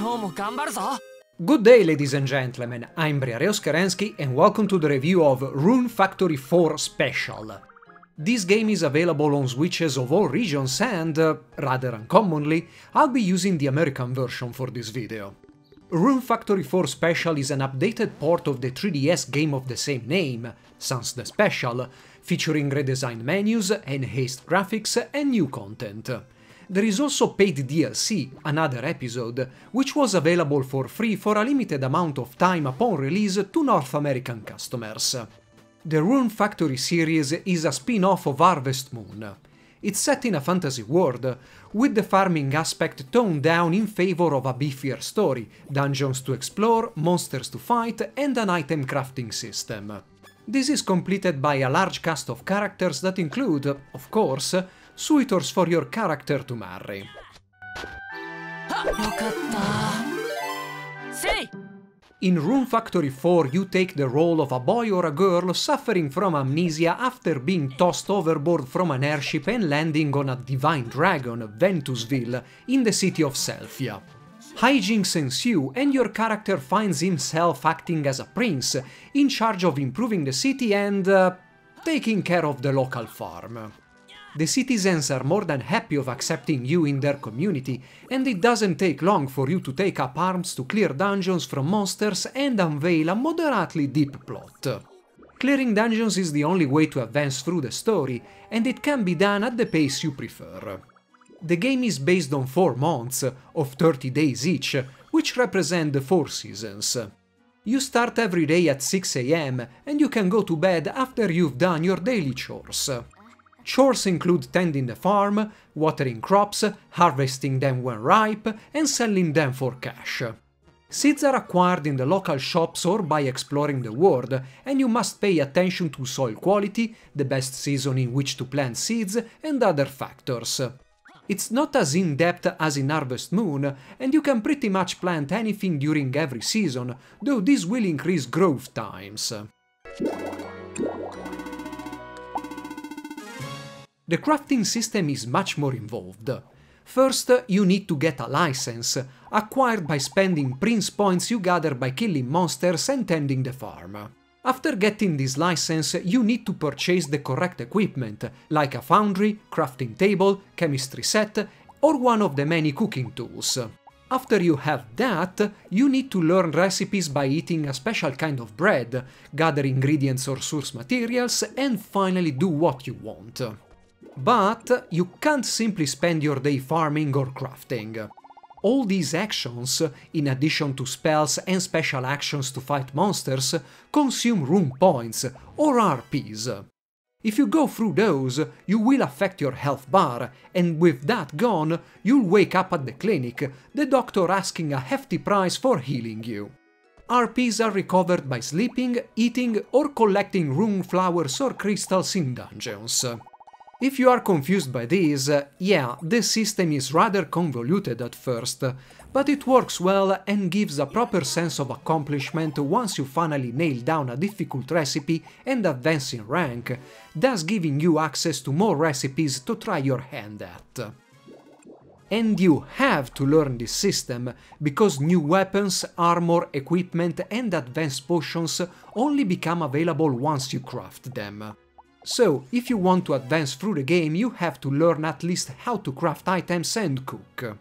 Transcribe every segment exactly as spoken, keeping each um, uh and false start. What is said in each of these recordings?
今日も頑張るぞ Good day, ladies and gentlemen, I'm Briareos Kerensky and welcome to the review of Rune Factory four Special. This game is available on Switches of all regions and, uh, rather uncommonly, I'll be using the American version for this video. Rune Factory four Special is an updated port of the three D S game of the same name, sans the Special, featuring redesigned menus, enhanced graphics and new content. There is also paid D L C, Another Episode, which was available for free for a limited amount of time upon release to North American customers. The Rune Factory series is a spin-off of Harvest Moon. It's set in a fantasy world, with the farming aspect toned down in favor of a beefier story, dungeons to explore, monsters to fight, and an item crafting system. This is completed by a large cast of characters that include, of course, suitors for your character to marry. In Rune Factory four you take the role of a boy or a girl suffering from amnesia after being tossed overboard from an airship and landing on a divine dragon, Ventusville, in the city of Selphia. Hijinks ensue and your character finds himself acting as a prince, in charge of improving the city and uh, taking care of the local farm. The citizens are more than happy of accepting you in their community, and it doesn't take long for you to take up arms to clear dungeons from monsters and unveil a moderately deep plot. Clearing dungeons is the only way to advance through the story, and it can be done at the pace you prefer. The game is based on four months, of thirty days each, which represent the four seasons. You start every day at six A M, and you can go to bed after you've done your daily chores. Chores include tending the farm, watering crops, harvesting them when ripe, and selling them for cash. Seeds are acquired in the local shops or by exploring the world, and you must pay attention to soil quality, the best season in which to plant seeds, and other factors. It's not as in-depth as in Harvest Moon, and you can pretty much plant anything during every season, though this will increase growth times. The crafting system is much more involved. First, you need to get a license, acquired by spending prince points you gather by killing monsters and tending the farm. After getting this license, you need to purchase the correct equipment, like a foundry, crafting table, chemistry set, or one of the many cooking tools. After you have that, you need to learn recipes by eating a special kind of bread, gather ingredients or source materials, and finally do what you want. But you can't simply spend your day farming or crafting. All these actions, in addition to spells and special actions to fight monsters, consume rune points, or R Ps. If you go through those, you will affect your health bar, and with that gone, you'll wake up at the clinic, the doctor asking a hefty price for healing you. R Ps are recovered by sleeping, eating, or collecting rune flowers or crystals in dungeons. If you are confused by this, uh, yeah, the system is rather convoluted at first, but it works well and gives a proper sense of accomplishment once you finally nail down a difficult recipe and advance in rank, thus giving you access to more recipes to try your hand at. And you have to learn this system, because new weapons, armor, equipment and advanced potions only become available once you craft them. So, if you want to advance through the game, you have to learn at least how to craft items and cook.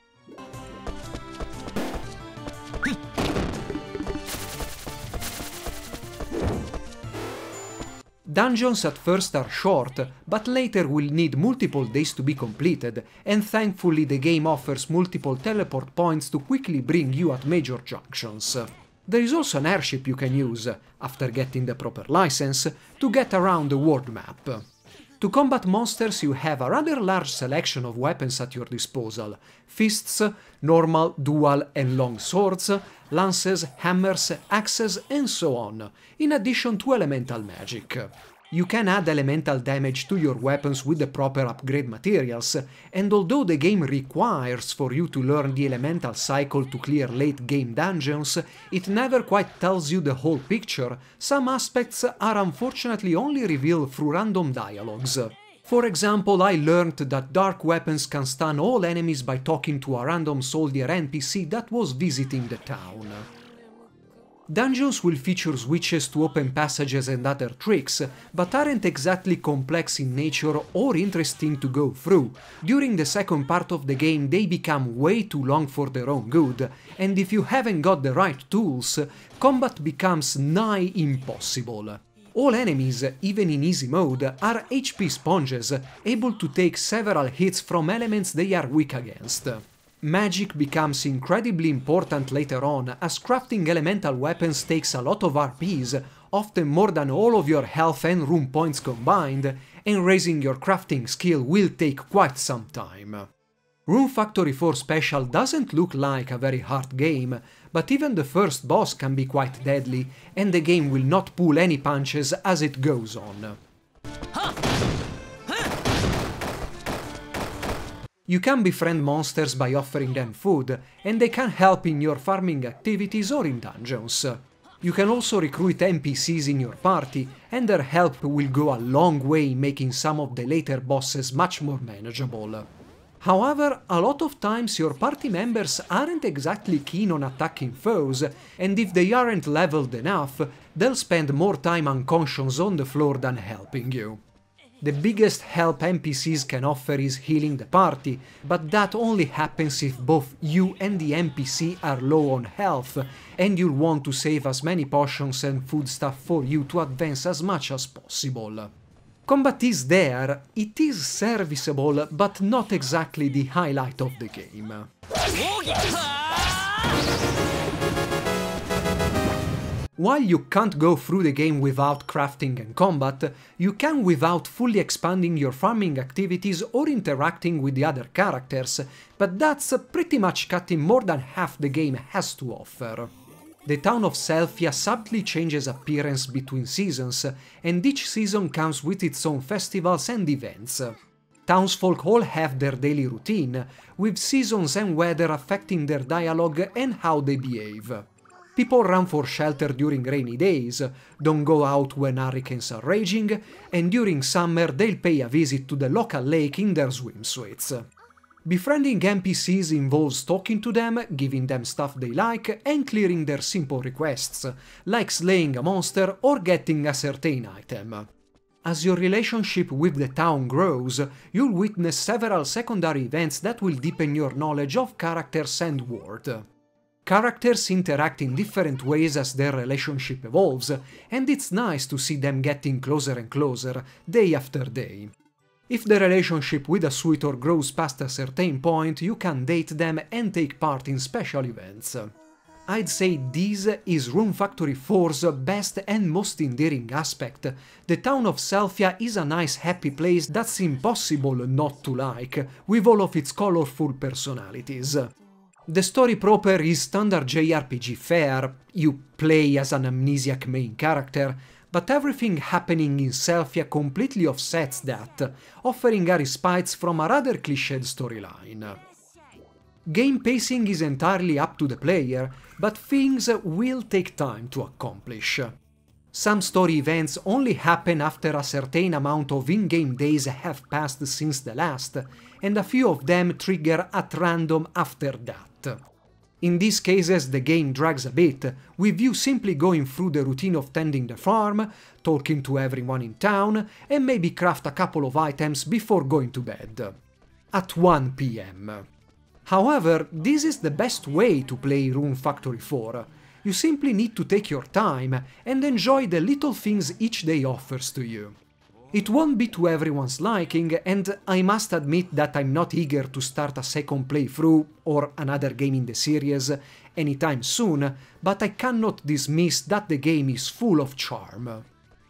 Dungeons at first are short, but later will need multiple days to be completed, and thankfully the game offers multiple teleport points to quickly bring you at major junctions. There is also an airship you can use, after getting the proper license, to get around the world map. To combat monsters you have a rather large selection of weapons at your disposal: fists, normal, dual and long swords, lances, hammers, axes and so on, in addition to elemental magic. You can add elemental damage to your weapons with the proper upgrade materials, and although the game requires for you to learn the elemental cycle to clear late game dungeons, it never quite tells you the whole picture. Some aspects are unfortunately only revealed through random dialogues. For example, I learned that dark weapons can stun all enemies by talking to a random soldier N P C that was visiting the town. Dungeons will feature switches to open passages and other tricks, but aren't exactly complex in nature or interesting to go through. During the second part of the game they become way too long for their own good, and if you haven't got the right tools, combat becomes nigh impossible. All enemies, even in easy mode, are H P sponges, able to take several hits from elements they are weak against. Magic becomes incredibly important later on, as crafting elemental weapons takes a lot of R Ps, often more than all of your health and rune points combined, and raising your crafting skill will take quite some time. Rune Factory four Special doesn't look like a very hard game, but even the first boss can be quite deadly, and the game will not pull any punches as it goes on. You can befriend monsters by offering them food, and they can help in your farming activities or in dungeons. You can also recruit N P Cs in your party, and their help will go a long way in making some of the later bosses much more manageable. However, a lot of times your party members aren't exactly keen on attacking foes, and if they aren't leveled enough, they'll spend more time unconscious on the floor than helping you. The biggest help N P Cs can offer is healing the party, but that only happens if both you and the N P C are low on health, and you'll want to save as many potions and food stuff for you to advance as much as possible. Combat is there, it is serviceable, but not exactly the highlight of the game. While you can't go through the game without crafting and combat, you can without fully expanding your farming activities or interacting with the other characters, but that's pretty much cutting more than half the game has to offer. The town of Selphia subtly changes appearance between seasons, and each season comes with its own festivals and events. Townsfolk all have their daily routine, with seasons and weather affecting their dialogue and how they behave. People run for shelter during rainy days, don't go out when hurricanes are raging, and during summer they'll pay a visit to the local lake in their swimsuits. Befriending N P Cs involves talking to them, giving them stuff they like, and clearing their simple requests, like slaying a monster or getting a certain item. As your relationship with the town grows, you'll witness several secondary events that will deepen your knowledge of characters and world. Characters interact in different ways as their relationship evolves, and it's nice to see them getting closer and closer, day after day. If the relationship with a suitor grows past a certain point, you can date them and take part in special events. I'd say this is Rune Factory four's best and most endearing aspect. The town of Selphia is a nice happy place that's impossible not to like, with all of its colorful personalities. The story proper is standard J R P G fare, you play as an amnesiac main character, but everything happening in Selphia completely offsets that, offering a respite from a rather cliched storyline. Game pacing is entirely up to the player, but things will take time to accomplish. Some story events only happen after a certain amount of in-game days have passed since the last, and a few of them trigger at random after that. In these cases the game drags a bit, with you simply going through the routine of tending the farm, talking to everyone in town, and maybe craft a couple of items before going to bed. At one p m. However, this is the best way to play Rune Factory four. You simply need to take your time and enjoy the little things each day offers to you. It won't be to everyone's liking, and I must admit that I'm not eager to start a second playthrough or another game in the series anytime soon, but I cannot dismiss that the game is full of charm.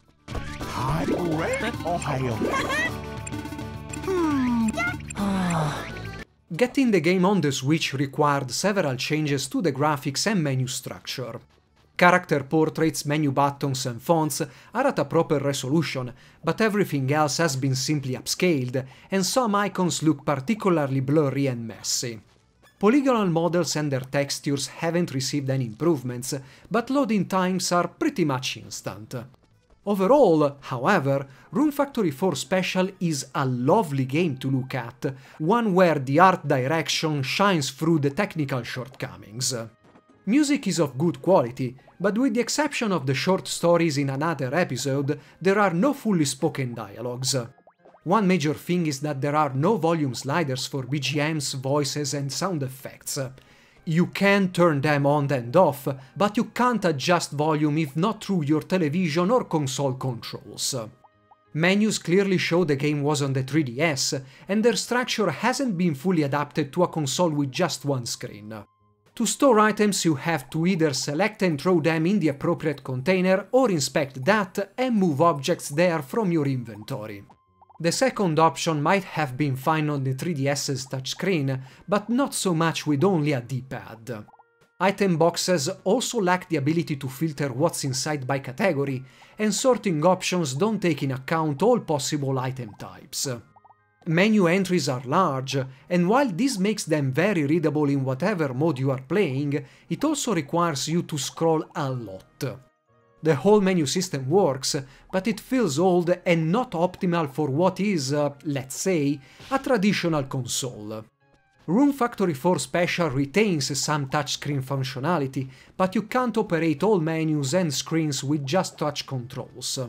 Getting the game on the Switch required several changes to the graphics and menu structure. Character portraits, menu buttons and fonts are at a proper resolution, but everything else has been simply upscaled, and some icons look particularly blurry and messy. Polygonal models and their textures haven't received any improvements, but loading times are pretty much instant. Overall, however, Rune Factory four Special is a lovely game to look at, one where the art direction shines through the technical shortcomings. Music is of good quality, but with the exception of the short stories in another episode, there are no fully spoken dialogues. One major thing is that there are no volume sliders for B G Ms, voices and sound effects. You can turn them on and off, but you can't adjust volume if not through your television or console controls. Menus clearly show the game was on the three D S, and their structure hasn't been fully adapted to a console with just one screen. To store items you have to either select and throw them in the appropriate container or inspect that and move objects there from your inventory. The second option might have been fine on the three D S's touchscreen, but not so much with only a D-pad. Item boxes also lack the ability to filter what's inside by category, and sorting options don't take in account all possible item types. Menu entries are large, and while this makes them very readable in whatever mode you are playing, it also requires you to scroll a lot. The whole menu system works, but it feels old and not optimal for what is, uh, let's say, a traditional console. Rune Factory four Special retains some touchscreen functionality, but you can't operate all menus and screens with just touch controls.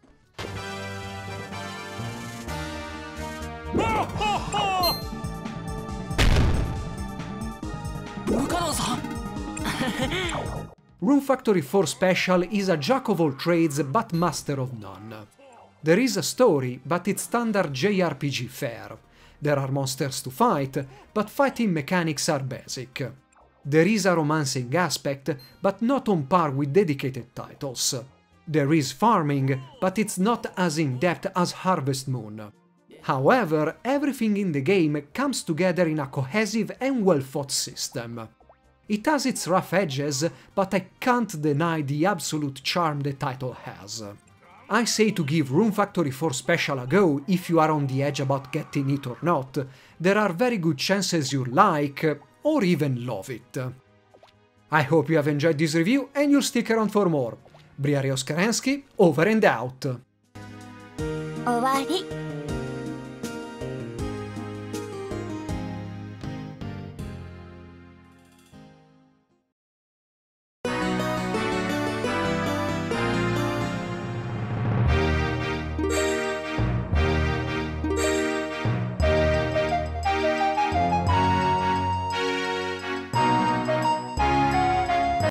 Rune Factory four Special is a jack of all trades but master of none. There is a story, but it's standard J R P G fare. There are monsters to fight, but fighting mechanics are basic. There is a romancing aspect, but not on par with dedicated titles. There is farming, but it's not as in-depth as Harvest Moon. However, everything in the game comes together in a cohesive and well-thought system. It has its rough edges, but I can't deny the absolute charm the title has. I say to give Rune Factory four Special a go if you are on the edge about getting it or not. There are very good chances you'll like, or even love it. I hope you have enjoyed this review and you'll stick around for more. Briareos Kerensky, over and out! 終わり